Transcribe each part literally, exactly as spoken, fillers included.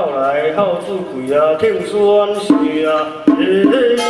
后来好子贵啊，听宣是啊，嘿。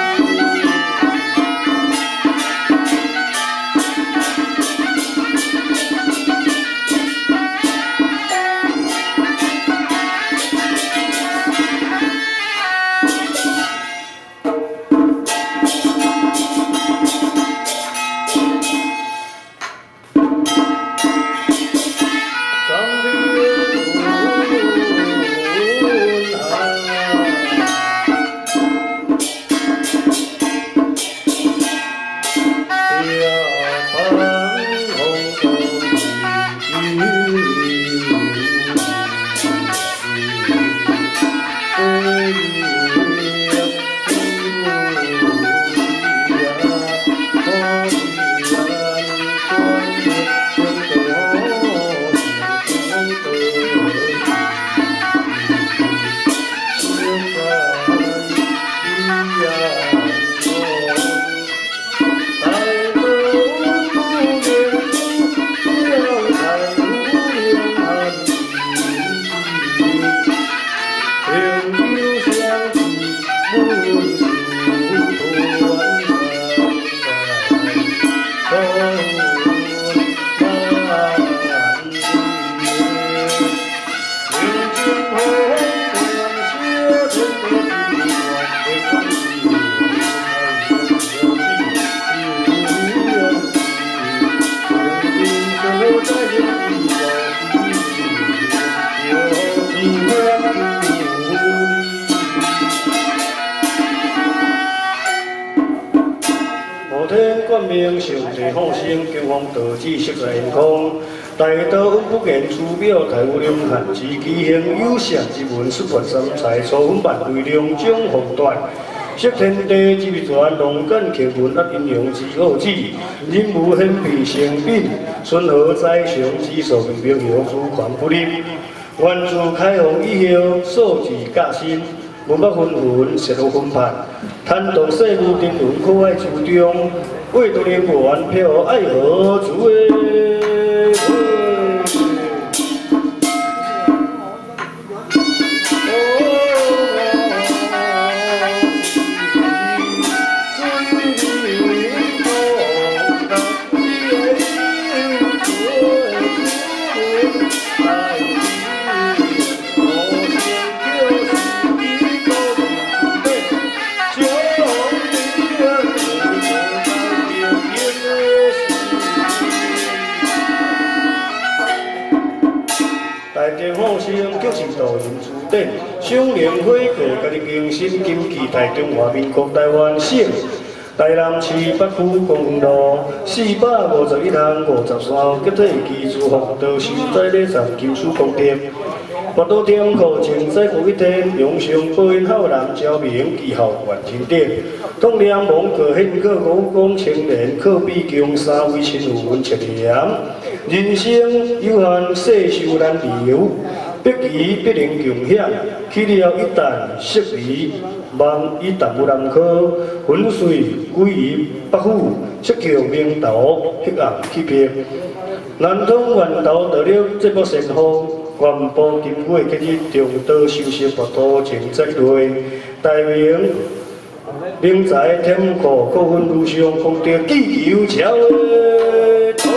冠名上帝放生，求方道子色在天空。大道稳不言出表，台有两汉之奇行有善之文，xuất發三才，初分萬為兩種宏斷。色天地之秘傳，龍間奇文壓陰陽之奧旨。人無顯皮成品，順和在上之所名名有主權不立。原自開放以後，數字革新。 文墨纷纷，舌路分判，贪图世故沉沦，可爱初中，为多年缘，飘爱何处诶？ 大地放生就是导人注定，少年火过，家己精神金旗在中华民国台湾省台南市北区公路四百五十一巷五十三，集体居住服道受在咧站金属工地。八道天课前再过一天，永上保因浩然招明记号完成点。统领蒙个献个武功青年，可比强三位亲文切念。人生有限，世事难留，必其必能共享。去了一旦失离，望以淡无难可。粉碎归于北府，七桥明道，黑暗去别。南通源头得了这部神风。 原部经过今日中道修习佛道前再类，大明明在天国各分路上功德祈求桥的土。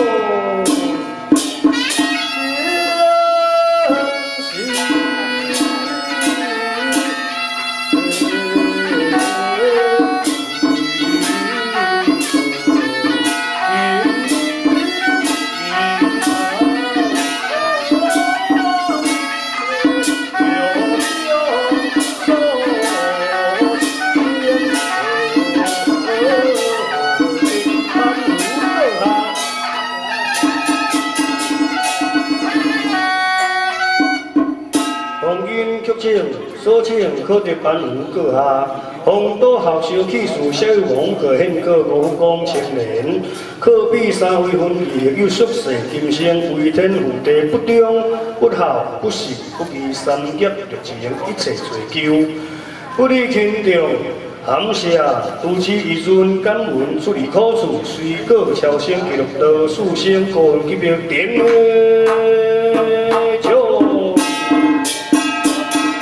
所请可得班无阁下，红岛校修起事小王可献个武功青年，可比三位分义有宿世今生为天负地，不忠不孝不信不义三业绝情，一切追究。不离轻重，含谢主持一尊感文处理苦处，随果超生记录到四生个人级别点诶。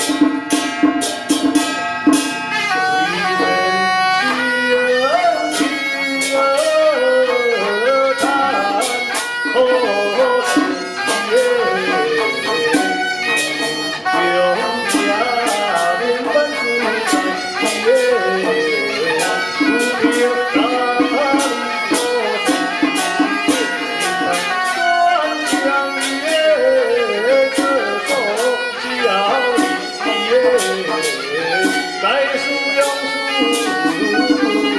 在树用树。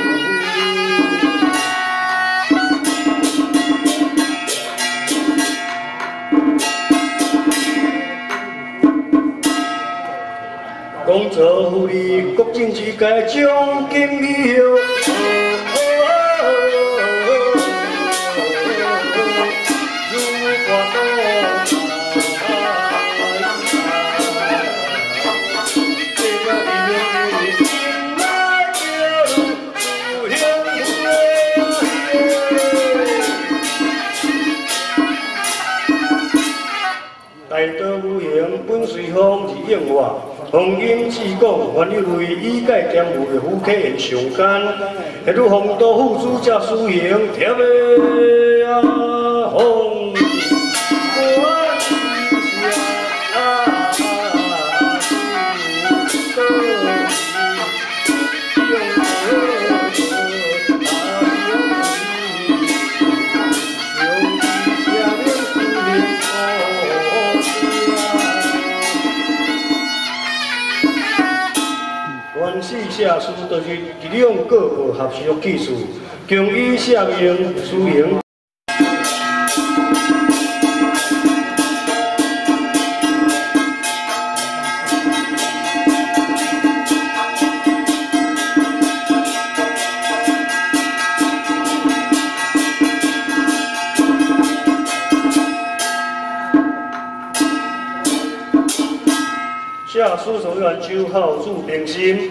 工作福利，国政之该奖金以后。 大道无形，本随风而应外。风音自讲，原以为以解兼有的夫妻缘上间，迄愈风度付出才输赢，贴的啊风。 原始写书就是利用各个学习技术，强以写明输赢。下书手员九号祝平心。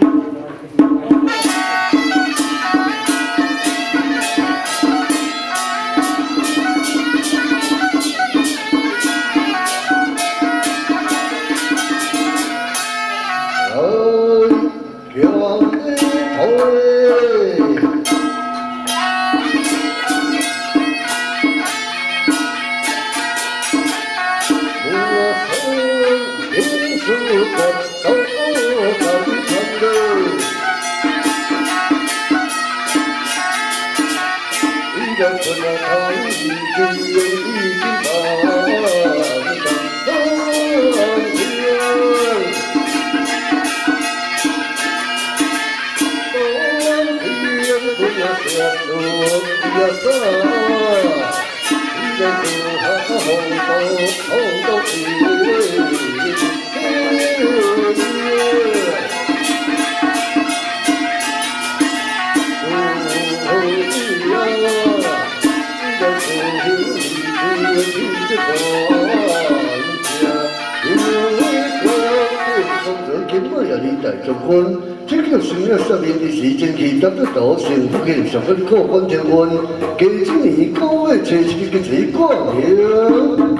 这个生日十年的时间期，得得到幸福的十分可观情况，今年各位初七嘅情况了。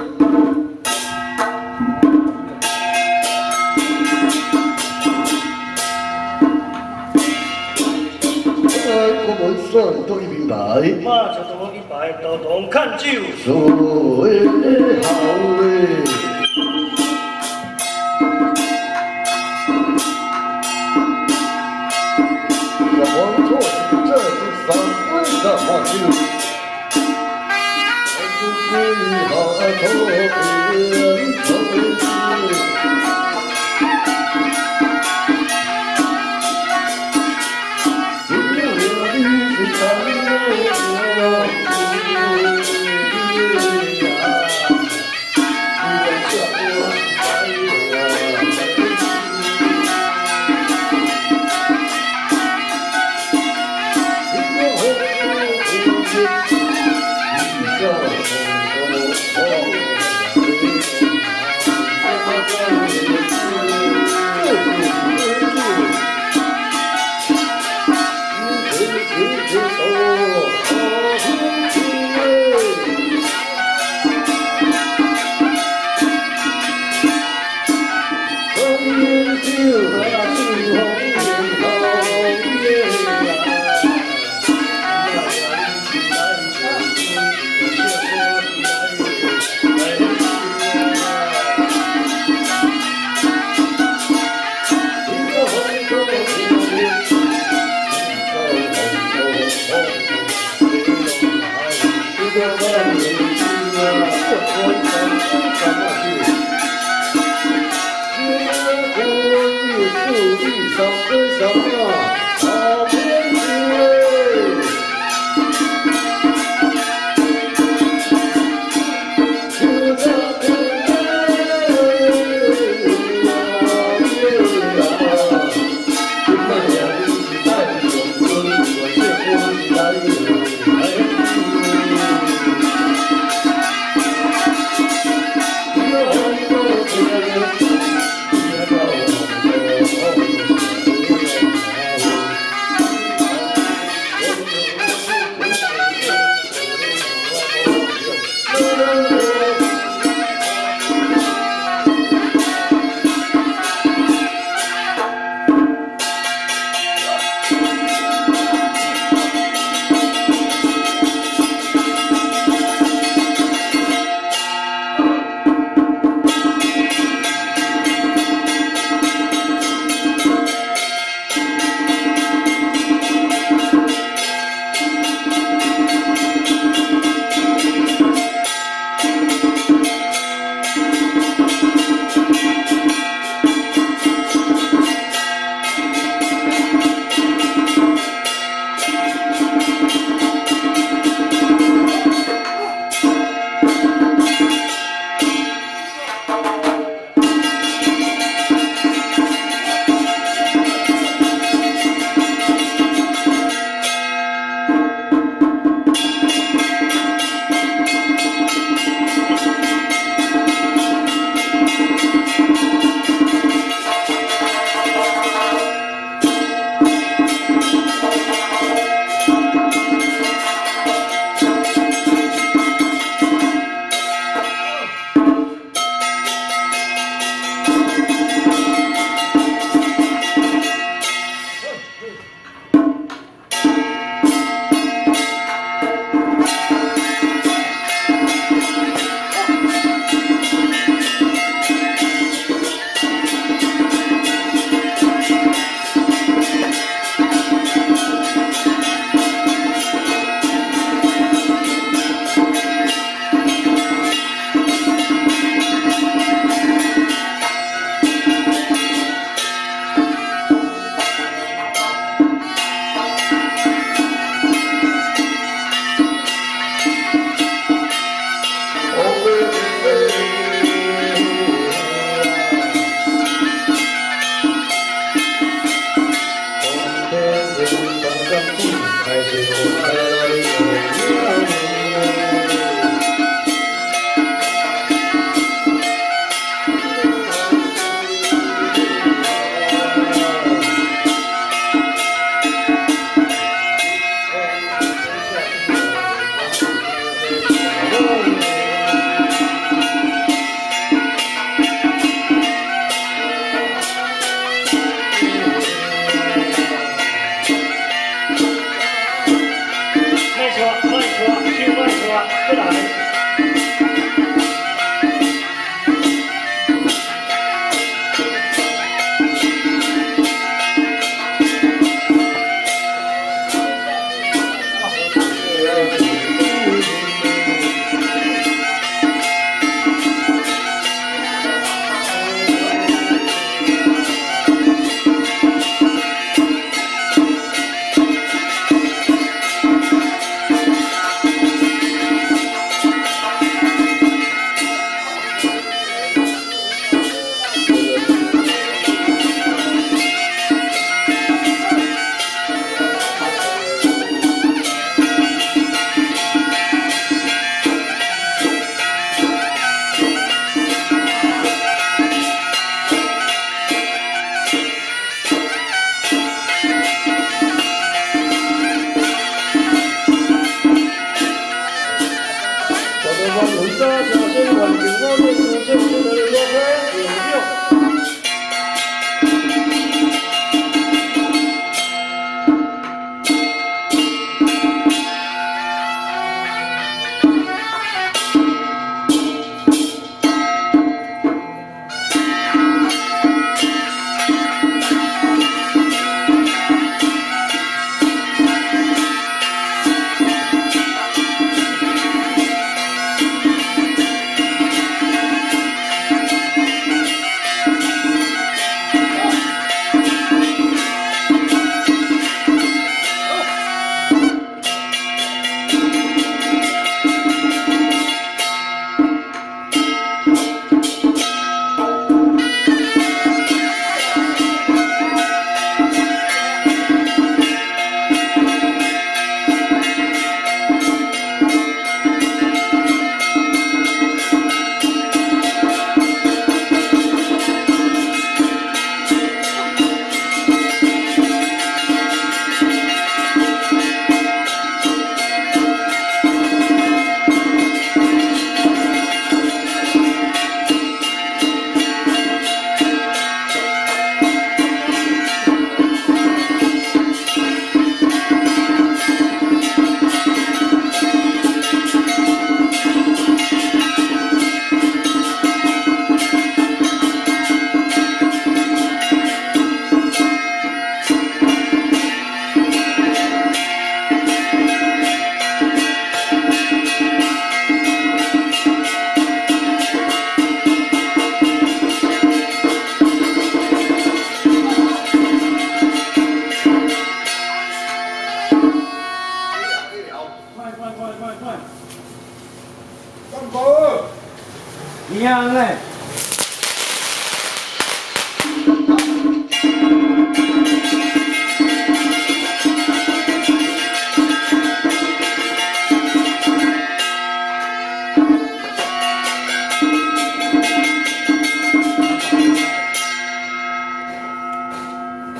我们算多一名牌，马就多一排，都同看酒，所谓好嘞。 四地三杯三命，好天气。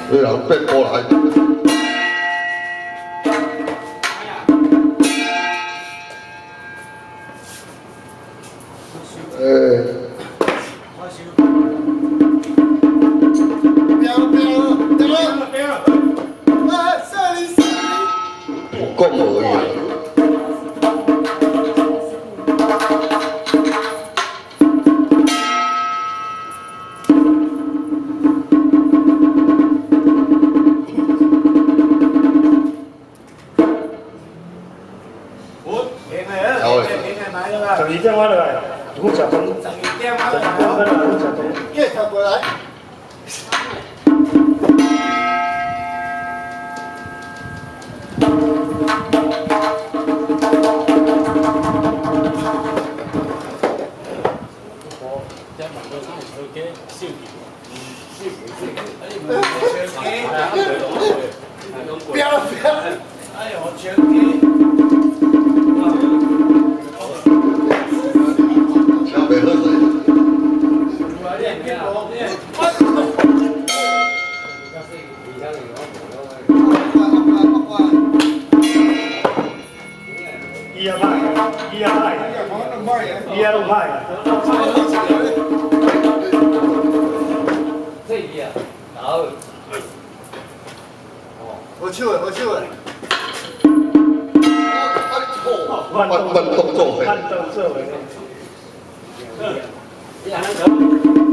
有人变过来。诶。标标标标！啊，这里是。我讲而已啊。 十二点我落来，我食饭。十二点我落来，我落来食饭。 叶跳过来。不要不要！哎呦，全给。 袂好势。伊也歹，伊也歹，伊也拢歹。这伊啊，好。好手诶，好手诶。慢慢动作，慢动作诶。 Yeah,